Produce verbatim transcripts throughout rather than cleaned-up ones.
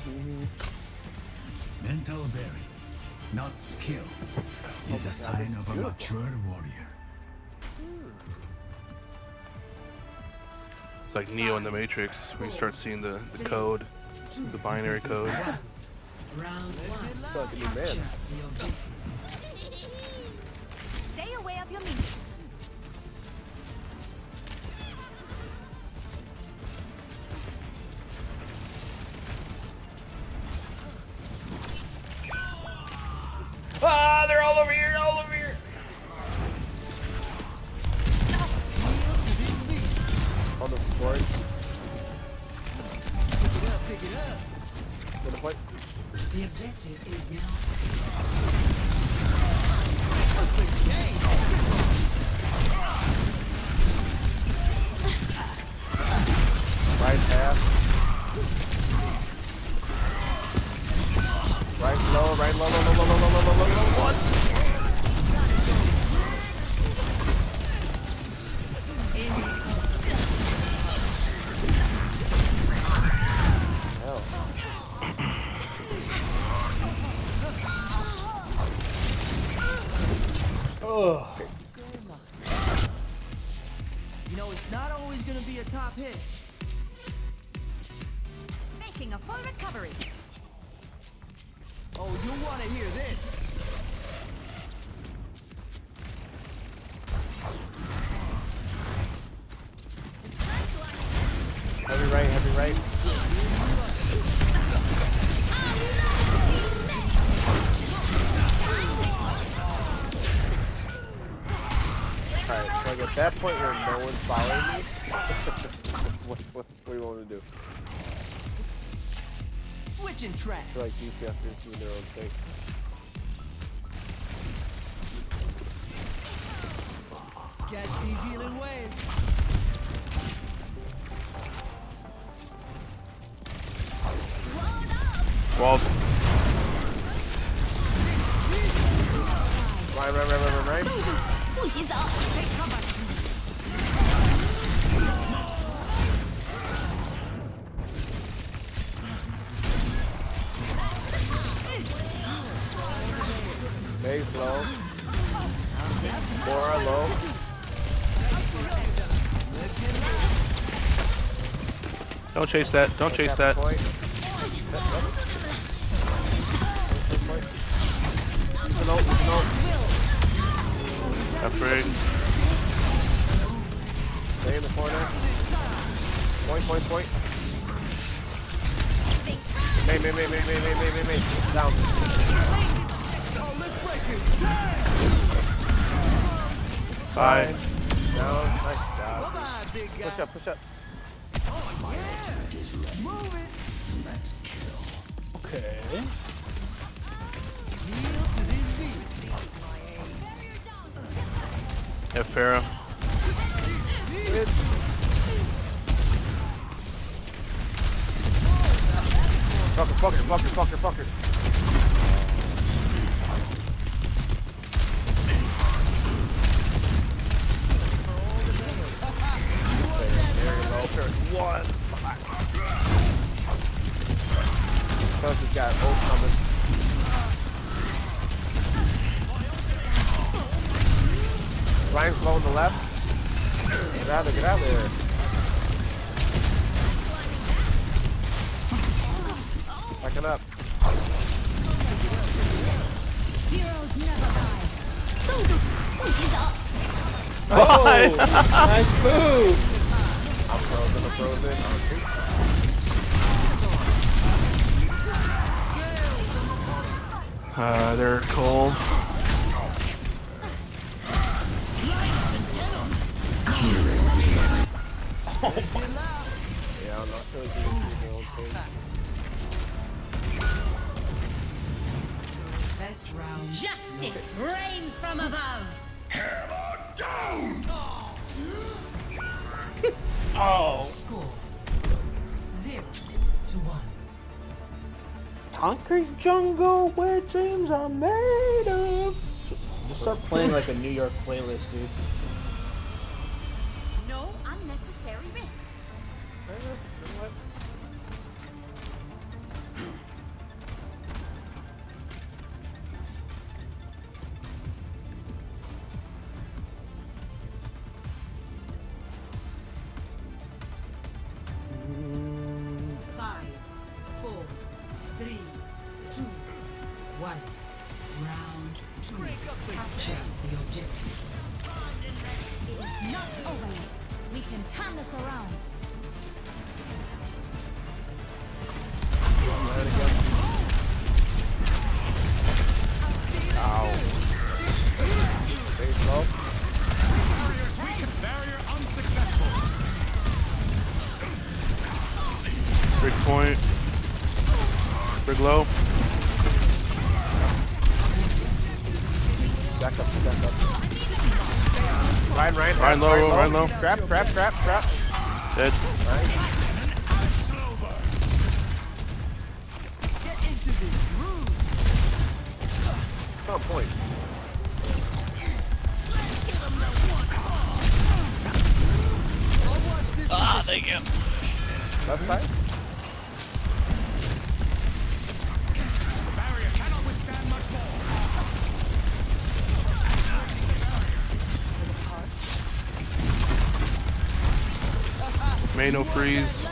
Mental bearing, not skill, is the sign of a mature warrior. It's like Neo in the Matrix, when you start seeing the, the code, the binary code. Round one. Fucking new man. Stay away of your meat. Ah, they're all over here, all over here. On the floor. Pick it up, pick it up. Gonna play. The objective is now. Right half. Right low, right low, low, low, low, low, low, low, low, low, low, one. Hell. Oh. You know, it's not always gonna be a top hit. Making a full recovery. Oh, you want to hear this? Heavy right, heavy right. Alright, so like at that point where no one's following me, what, what, what do you want to do? Switching track. I feel like these guys are doing their own thing. Catch these healing waves. Walled. Right, right, right, right, right, right. 不许走。Take cover. Base low. Four are low. Don't chase that. Don't chase that. Point. No, no. Afraid. Stay in the corner. Point, point, point. May, may, may, may, may, may, may, may, may. Down. Oh, let's break it. Bye. Down. Nice job. Come on, big guy. Push up, push up. Yeah. Move it. Okay. Heel to this beat. Have Pharaoh. Fucker, fucker, fucker, fucker, fucker. One. Plus he's got ult coming. Ryan's low on the left. Get out of there, get out of there. Backing up. Heroes never die. 冻住，不许走。 Oh, nice move. I'm frozen, I'm frozen. Uh, they're cold. Yeah, I'm not really doing the old thing. Best round. Justice reigns from above. Hammer down! Oh. Score zero to one. Concrete jungle where dreams are made of. Just start playing like a New York playlist, dude. No unnecessary risks. Capture the objective. It is not over yet. We can turn this around. Ow. Base low. Big point. Big low. Back up, back up. Ryan, Ryan, Ryan low, Ryan low. Trap, trap, trap, trap. Dead. Nice. Get into this groove. It's on point. I'll watch this. Ah, thank you. Left side. May no freeze.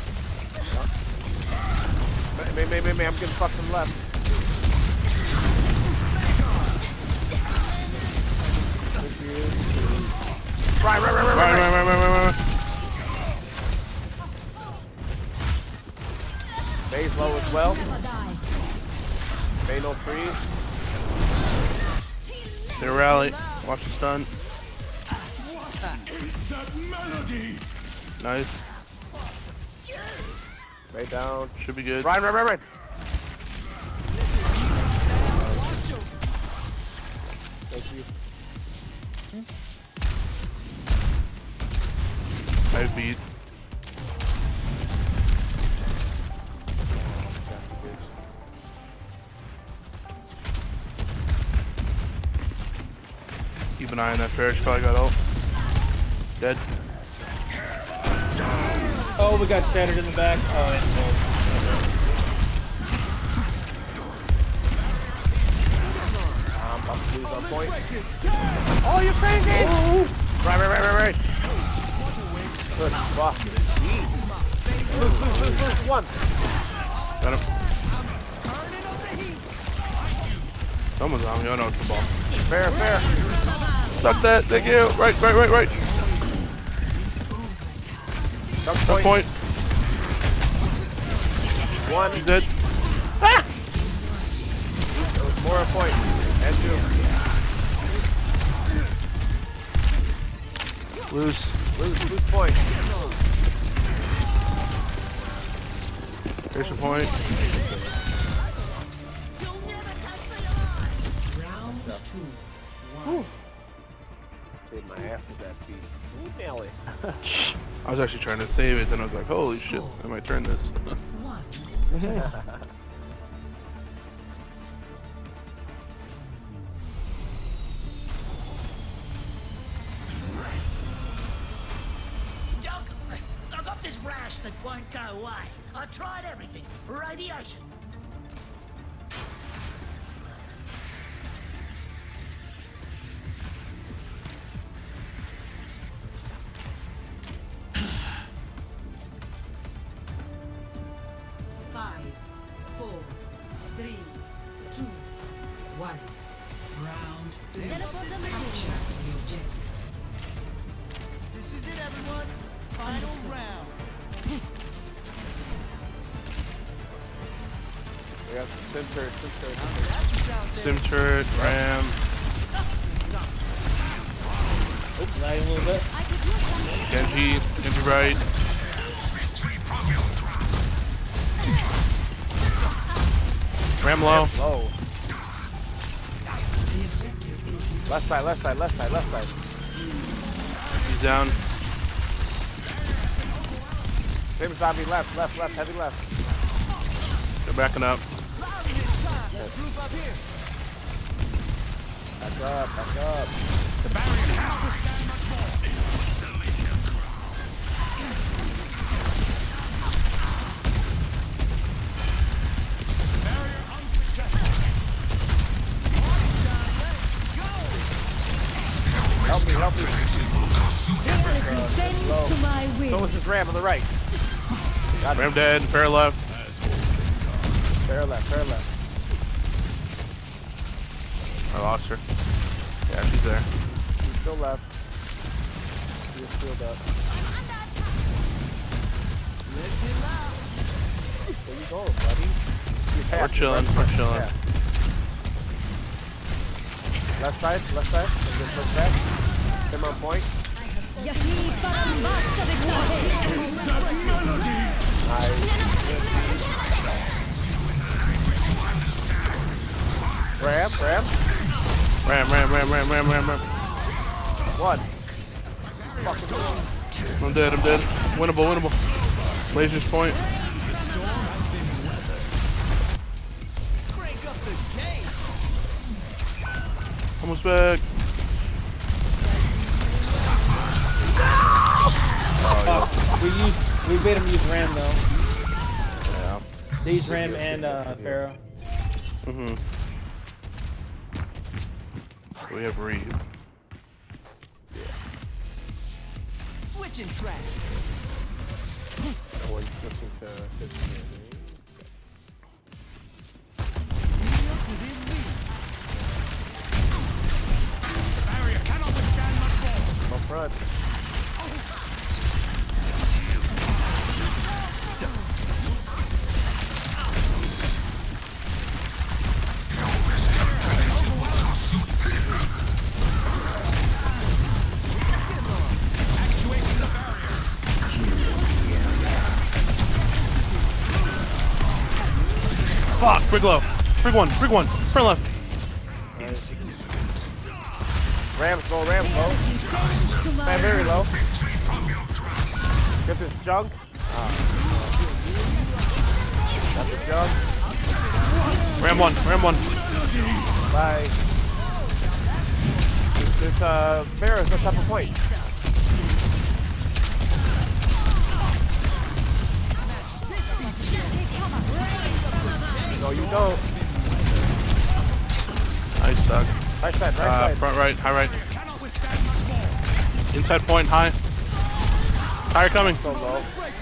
Maybe, maybe, maybe I'm getting fucked from left. Right, right, right, right, Right, right, right, right, right, right, right. Base low as well. Never die. May no freeze. They rally. Watch the stun. Nice. Way down. Should be good. Right, right, right, right. Thank you. I beat. Keep an eye on that Parrish. Probably got ult. Dead. Oh, we got shattered in the back. Oh, it's I'm about to lose on point. Oh, you're crazy! Right, right, right, right, right. Good fuck. Lose, lose, lose, lose. One. Got him. turning up the heat. Someone's on me. Oh no, it's the ball. Fair, fair. Suck that. Thank you. Right, right, right, right. Duck Top point. point. One. He's dead. It was more a point. And two. Loose. Lose, lose point. Here's your point. Round two. One. Saved my ass with that beat. Ooh, Nelly. I was actually trying to save it, then I was like, holy shit, I might turn this. One. Doc, I got this rash that won't go away. I've tried everything. Radiation. Five, four, three, two, one. Round three. Teleport them Capture the objective. This is it, everyone. Final round. We got sim turret, sim turret. That's out there. Sim turret, ram, Oops, lagging a little bit. I could use some. Genji, Genji right. Ram low. Low. The objective is Left side, left side, left side, left side. He's down. Same zombie left, left, left, heavy left. They're backing up. Loud this time. Let's group up here. Back up, back up. Help me, help me. Reality bends to my So will. was his ram on the right. Got Ram him. dead, fair left. Fair left, fair left. I lost her. Yeah, she's there. He's still left. He's sealed up. Where you going, buddy? You We're passed, chilling, right? we're chilling. Yeah. Left side, left side. And just push back. Him on point. Nice. Ram, ram. Ram, ram, ram, ram, ram, ram, ram. One. I'm dead, I'm dead. Winnable, winnable. Laser's point. Almost back. Oh, we used, we made him use Ram though. Yeah. They used Ram and uh, Pharaoh. Mm-hmm. We have Reed. Switching track. Oh, he's switching to fifteen. Kneel to this lead. Barrier cannot withstand much more. Up front. Fuck, brig low. Brig one, brig one. Front left. Nice. Rams low, Rams low. Man, very low. Get this junk. Ah. Got this junk. Ram one, ram one. Bye. There's, there's uh, Pharaoh's on top of point. No, you don't. I suck. Right side, right Uh, side. front right, high right. Inside point, high. Higher coming. So low.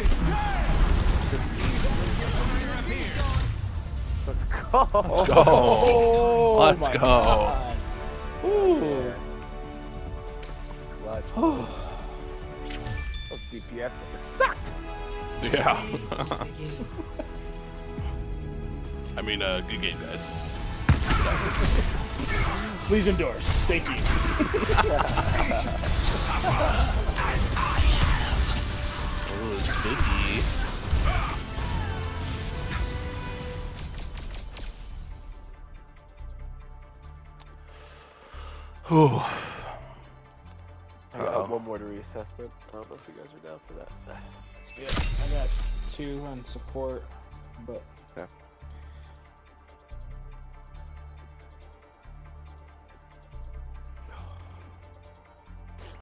Let's go. Let's go. Oh, Let's my go. God. Ooh. Clutch. Those D P S sucked. Yeah. I mean, uh, good game, guys. Please endorse. Thank you. Ooh, sticky. Whew. I got Uh-oh. one more to reassessment. I don't know if you guys are down for that. Yeah, I got two on support, but Yeah.